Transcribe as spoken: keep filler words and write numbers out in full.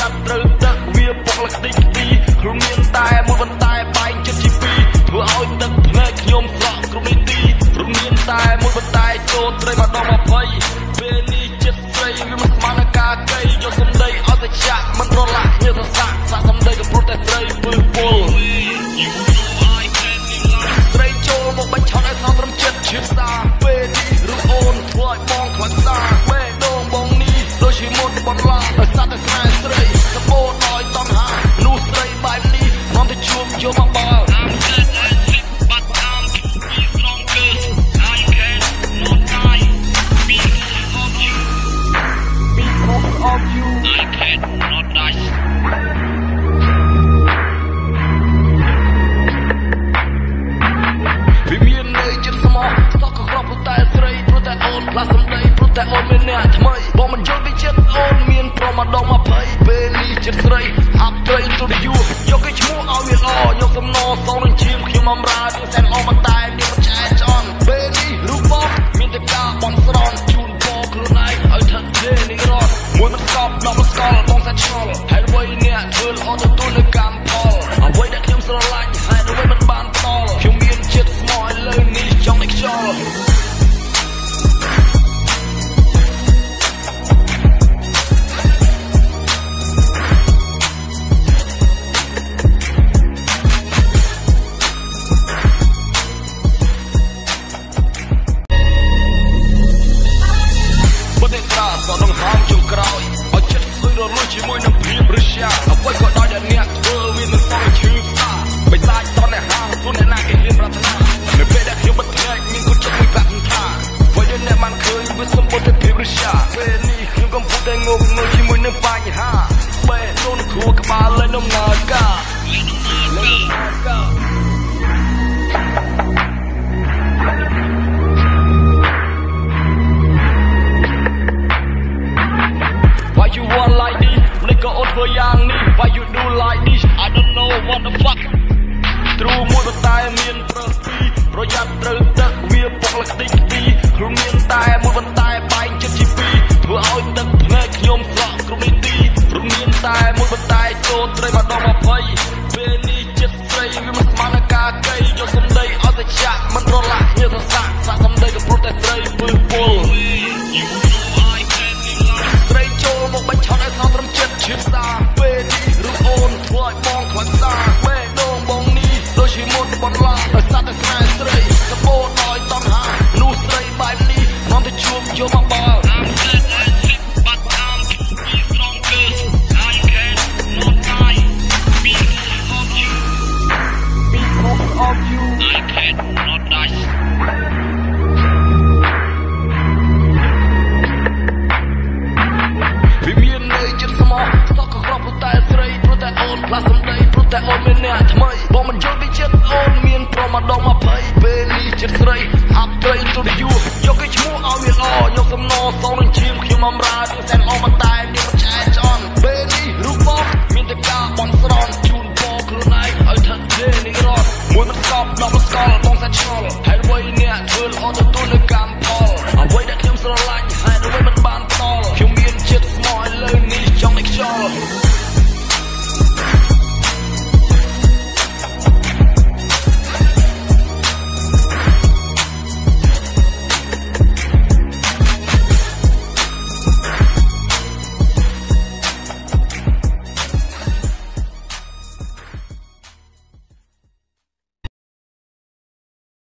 ត់ត្រូវទឹកវាពុកលក្ខទីទីគ្រូមានតែមួយបន្តែបែងចិត្តជាពីរធ្វើឲ្យទឹកភ្នែកខ្ញុំស្រក់គ្រប់នីតិគ្រូមានតែមួយបន្តែចូលត្រីម្ដងម្ភៃពេលនេះចិត្តស្រីវាមិនស្មើនឹងការកៃយកសំដីអត់តែចាក់មិនរលាក់ញើសសាក់សាក់សំដីក៏ព្រោះតែស្រីពើពលស្រីចូលមកបាញ់ឆោតឲ្យសងត្រឹមចិត្តឈឺសាពេលនេះរូបអូនធ្វើឲ្យបងខ្លាចសាបេះដូងបងនេះដូចជាមុនបន្លាដោយសារតែស្នេហ៍ស្រីសបោដោយតង់ហានោះស្រីបែបនេះនាំទៅជួបយកមកបោលof you I cannot die វាមានន័យចិត្តស្មោះសក់ក៏ក្របព្រោះតែស្រីព្រោះតែអូនផ្លាស់សម្ដីព្រោះតែអូនមានអ្នកថ្មីបងមិនយល់ពីចិត្តអូនមានប្រមាណម្ដងម្ភៃពេលនេះចិត្តស្រីអាប់ត្រីទៅយូយកគេឈ្មោះឲ្យវាល្អយកសំណរសងនឹងជាងខ្ញុំអំរើទាំងសែនអមតែមានមិនឆ្អែតឆ្អន់ពេលនេះរូបបងមានតែការបន់ស្រន់ជូនបងខ្លួនឯងឲ្យថឹកទេនេះរត់មួយមិនស្កប់ដល់មិនស្កល់បងសាច់ឆ្ងល់ហើយអ្វីអ្នកធ្វើល្អទទួលនឹងកម្មផលអ្វីដែលខ្ញុំស្រឡាញ់ហើយអ្វីមិនបានផ្ដល់ខ្ញុំមានចិត្តស្មោះឲ្យលើនេះចង់ឲ្យខ្យល់ជាមួយនឹងភាពរស្យាអ្វីក៏ដោយដែលអ្នកធ្វើវានឹងសងឈឺសាបិសាចតអ្នកហាខ្លួនអ្នកណាគេហ៊ានប្រាថ្នានៅពេលដែលខ្ញុំបិទភ្នែកមានគុណចិត្តមួយប្រាប់ថាអ្វីដែលអ្នកបានឃើញវាសម្បូរទៅភាពរស្យាពេលនេះខ្ញុំកំពុងតែងងងុយជាមួយនឹងបញ្ហាបែរដូនគ្រួក្បាលlênដំណើរការlênដំណើរការWhy you want like this? Nigga out for young me. Why you do like this? I don't know what the fuck. Through មួយបន្តែមានប្រទីប្រយ័ត្នត្រូវទឹកវាពុកលក្ខទីទីគ្រូមានតែមួយបន្តែបែងចិត្តជាពីរធ្វើឲ្យទឹកភ្នែកខ្ញុំស្រក់គ្រប់នីតិគ្រូមានតែមួយបន្តែចូលត្រីម្ដងម្ភៃពេលនេះចិត្តស្រីវាមិនស្មើនឹងការកៃយកសំដីអត់តែចាក់មិនរលាក់ញើសសាក់សាក់សំដីក៏ព្រោះតែស្រីពើពលមកបាញ់ឆោតឲ្យសងត្រឹមចិត្តឈឺសាពេលនេះរូបអូនធ្វើឲ្យបងខ្លាចសាបេះដូងបងនេះដូចជាមុនបន្លាដោយសារតែស្នេហ៍ស្រីសបោដោយតង់ហានោះស្រីបែបនេះនាំទៅជួបយកមកបោលof you I cannot die វាមានន័យចិត្តស្មោះសក់ក៏ក្របព្រោះតែស្រីព្រោះតែអូនផ្លាស់សម្ដីព្រោះតែអូនមានអ្នកថ្មីបងមិនយល់ពីចិត្តអូនមានប្រមាណម្ដងម្ភៃពេលនេះចិត្តស្រីអាប់ត្រីទៅយូយកគេឈ្មោះឲ្យវាល្អយកសំណរសងនឹងជាងខ្ញុំអំរើទាំងសែនអមតែមានមិនឆ្អែតឆ្អន់ពេលនេះរូបបងមានតែការបន់ស្រន់ជូនបងខ្លួនឯងឲ្យថឹកទេនេះរត់មួយមិនស្កប់ដល់មិនស្កល់បងសាច់ឆ្ងល់ហើយអ្វីអ្នកធ្វើល្អទទួលនឹងកម្មផលអ្វីដែលខ្ញុំស្រឡាញ់